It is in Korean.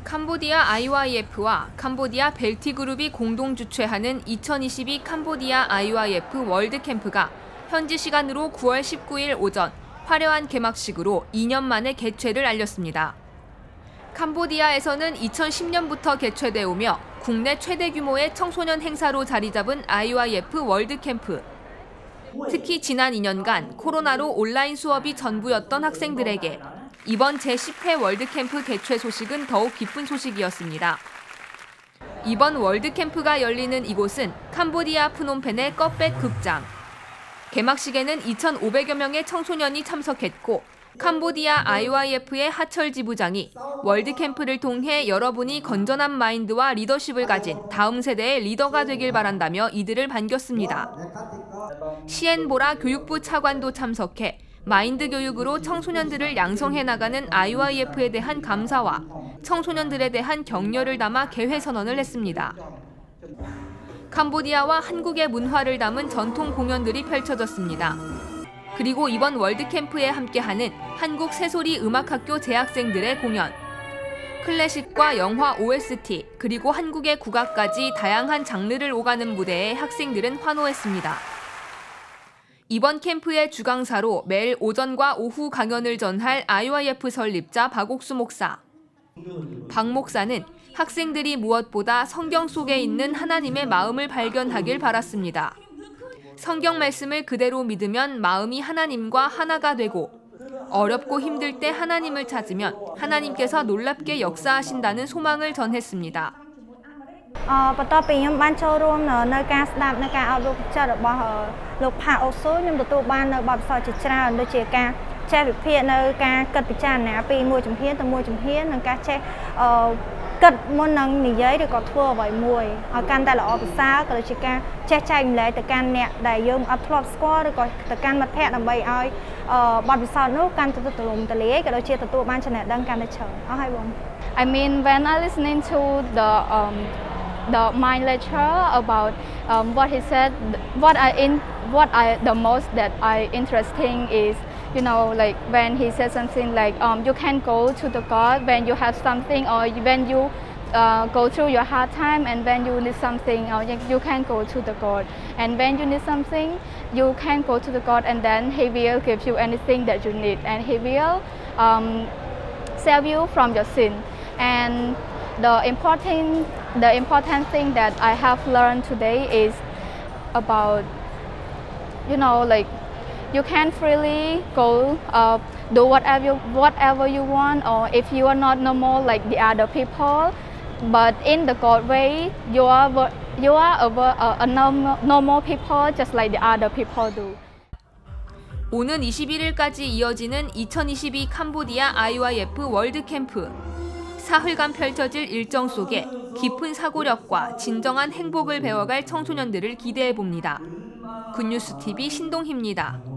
캄보디아 IYF와 캄보디아 벨티그룹이 공동 주최하는 2022 캄보디아 IYF 월드캠프가 현지 시간으로 9월 19일 오전 화려한 개막식으로 2년 만에 개최를 알렸습니다. 캄보디아에서는 2010년부터 개최돼 오며 국내 최대 규모의 청소년 행사로 자리 잡은 IYF 월드캠프. 특히 지난 2년간 코로나로 온라인 수업이 전부였던 학생들에게 이번 제10회 월드캠프 개최 소식은 더욱 기쁜 소식이었습니다. 이번 월드캠프가 열리는 이곳은 캄보디아 프놈펜의 꺼펫 극장. 개막식에는 2,500여 명의 청소년이 참석했고 캄보디아 IYF의 하철 지부장이 월드캠프를 통해 여러분이 건전한 마인드와 리더십을 가진 다음 세대의 리더가 되길 바란다며 이들을 반겼습니다. 시엔보라 교육부 차관도 참석해 마인드 교육으로 청소년들을 양성해 나가는 IYF에 대한 감사와 청소년들에 대한 격려를 담아 개회 선언을 했습니다. 캄보디아와 한국의 문화를 담은 전통 공연들이 펼쳐졌습니다. 그리고 이번 월드캠프에 함께하는 한국 새소리 음악학교 재학생들의 공연. 클래식과 영화 OST, 그리고 한국의 국악까지 다양한 장르를 오가는 무대에 학생들은 환호했습니다. 이번 캠프의 주강사로 매일 오전과 오후 강연을 전할 IYF 설립자 박옥수 목사. 박 목사는 학생들이 무엇보다 성경 속에 있는 하나님의 마음을 발견하길 바랐습니다. 성경 말씀을 그대로 믿으면 마음이 하나님과 하나가 되고 어렵고 힘들 때 하나님을 찾으면 하나님께서 놀랍게 역사하신다는 소망을 전했습니다. បន្ទាប់ពីខ្ញុំបានចូលរួមនៅការស្ដាប់នៅការអប់រំចិត្តរបស់លោកផាអូស៊ូខ្ញុំទទួលបាននៅបទពិសោធន៍ជាច្រើនដូចជាការចេះវិភាគនៅការគិតពិចារណាពីមួយជំហានទៅមួយជំហាននិងការចេះគិតមុននឹងនិយាយឬក៏ធ្វើអ្វីមួយឲ្យកាន់តែល្អប្រសើរក៏ដូចជាការចេះចែកម្លែកទៅកាន់អ្នកដែលយើងអត់ធ្លាប់ស្គាល់ឬក៏ទៅកាន់មិត្តភ័ក្តិដើម្បីឲ្យបទពិសោធន៍នោះកាន់តែទូលំទូលាយក៏ដូចជាទទួលបានចំណេះដឹងកាន់តែច្រើនអស់ហើយបង I mean when I listening to my lecture about what he said, what I the most that I interesting is, you know, like when he said something like you can go to the God when you have something or when you go through your hard time and when you need something or you can go to the God and when you need something you can go to the God and then he will give you anything that you need and he will save you from your sin. And the important thing that I have learned today is about, you know, like you can freely go do whatever you want, or if you are not normal like the other people, but in the God way you are a normal people just like the other people do. 오는 21일까지 이어지는 2022 캄보디아 IYF 월드캠프. 사흘간 펼쳐질 일정 속에 깊은 사고력과 진정한 행복을 배워갈 청소년들을 기대해봅니다. 굿뉴스TV 신동희입니다.